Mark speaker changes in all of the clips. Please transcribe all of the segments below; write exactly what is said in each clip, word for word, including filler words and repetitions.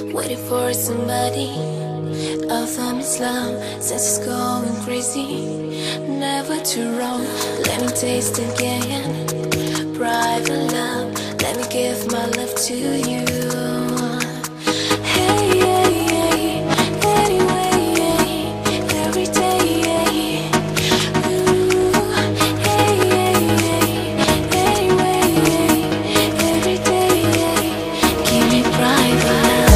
Speaker 1: Waiting for somebody. I found Islam, since it's going crazy. Never too wrong, let me taste again. Private love, let me give my love to you. Hey, hey, hey, anyway, every day. Ooh, hey, hey, hey, anyway, every day. Give me private love.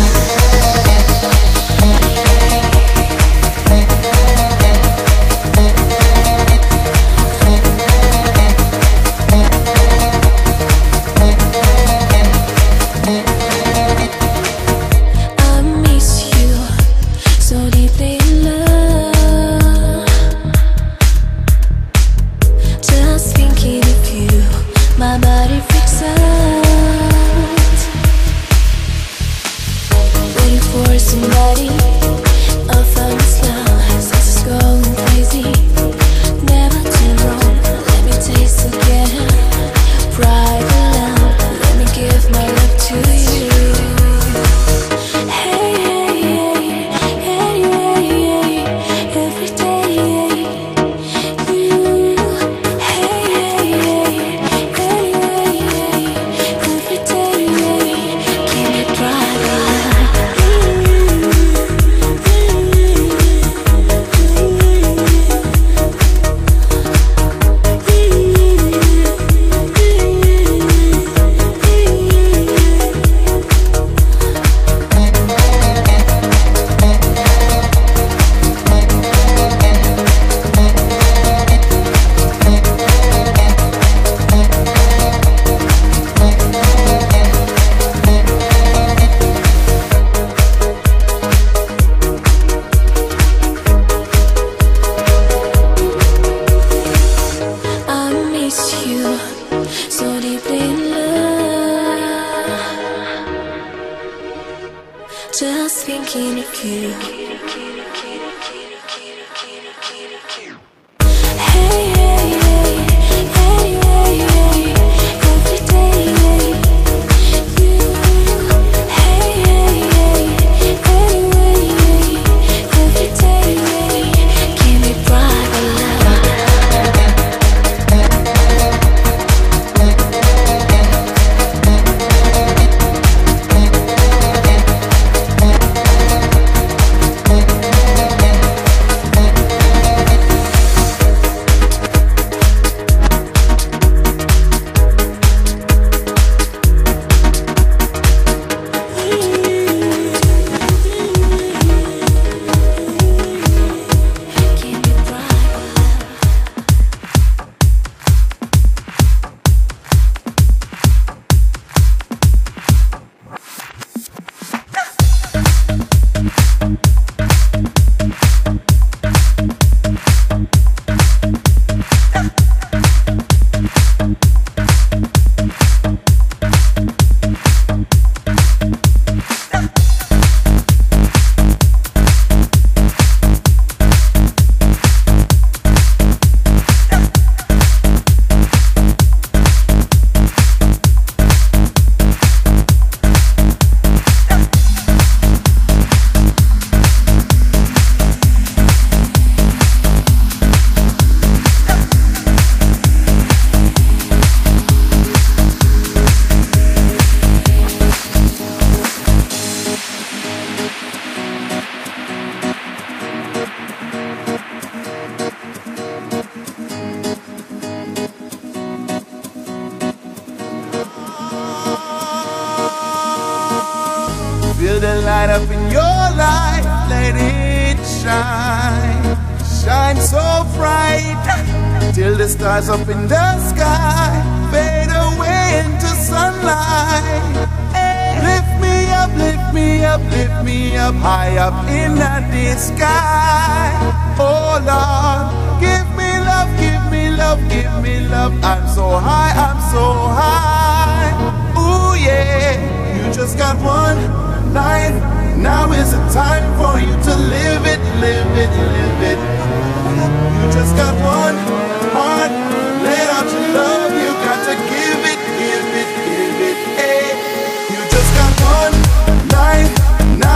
Speaker 1: Just thinking of you. Hey, hey, hey, anyway, every day. You, hey, hey, hey, anyway, every day. Give me private love.
Speaker 2: Feel the light up in your life, let it shine. Shine so bright, till the stars up in the sky fade away into sunlight. Lift me up, lift me up, lift me up, high up in the sky. Oh Lord, give me love, give me love, give me love. I'm so high, I'm so high. Ooh yeah, you just got one life, now is the time for you to live it, live it, live it. You just got one heart, let out your love, you got to give it, give it, give it, hey. You just got one life, now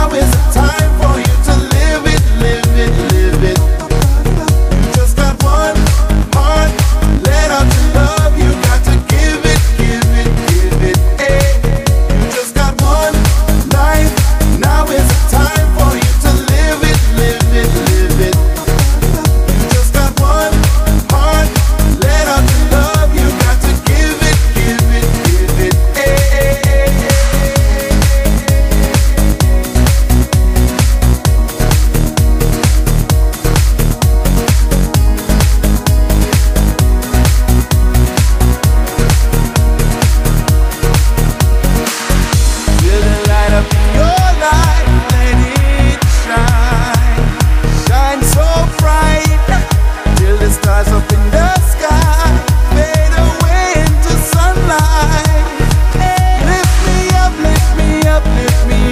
Speaker 2: with me